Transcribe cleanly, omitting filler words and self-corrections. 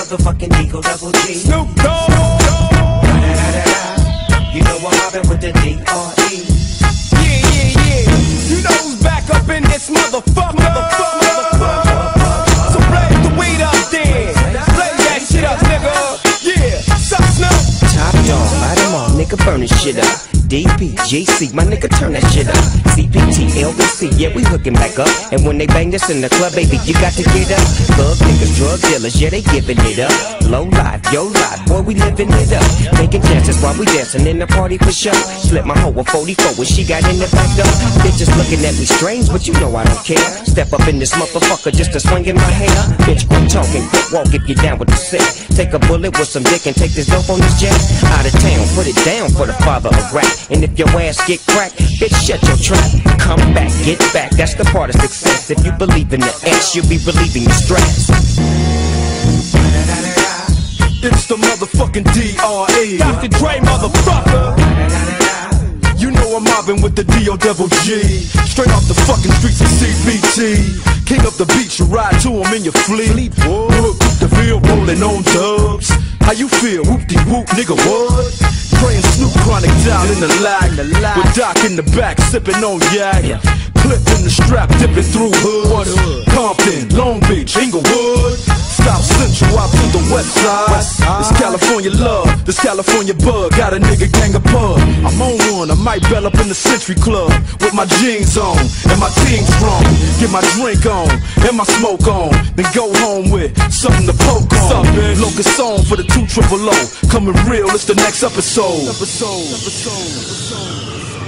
motherfucking Eagle Double G. Snoop Dogg. You know I'm mobbing with the D.R.E. Yeah. You know who's back up in this motherfucker. So blaze the weed up then. Blaze that shit up, nigga. Yeah, suck Snoop. Top dog, light 'em all, nigga, burn this shit up. DPGC, my nigga, turn that shit up. CPT, LBC, yeah, we hooking back up. And when they bang this in the club, baby, you got to get up. Thug niggas, drug dealers, yeah, they giving it up. Low life, yo life, boy, we living it up. Taking chances while we dancing in the party for sure. Slip my hoe a 44 when she got in the back door. Bitches looking at me strange, but you know I don't care. Step up in this motherfucker just to swing in my hair. Bitch, quit talking, quit walk if you down with the sick. Take a bullet with some dick and take this dope on this jet. Out of town, put it down for the father of rap. And if your ass get cracked, bitch, shut your trap. Come back, get back, that's the part of success. If you believe in the S, you'll be relieving your stress. It's the motherfucking D.R.E. Dr. Dre, motherfucker. You know I'm mobbing with the D.O.G. Straight off the fucking streets of CPT. King up the beach, you ride to him in your fleet. Look, the field rolling on dubs. How you feel? Whoop-de-whoop, nigga, what? Praying Snoop Chronic down in the lag. With Doc in the back, sipping on yak. Clip in the strap, dipping through hood. Compton, Long Beach, Inglewood. South Central out to the west side. This California love, this California bug. Got a nigga gang of pub. I'm on one, I might bell up in the Century Club. With my jeans on, and my team strong. Get my drink on, and my smoke on. Then go home with something to poke on. Locust song for the 2 triple O. Coming real, it's the next episode.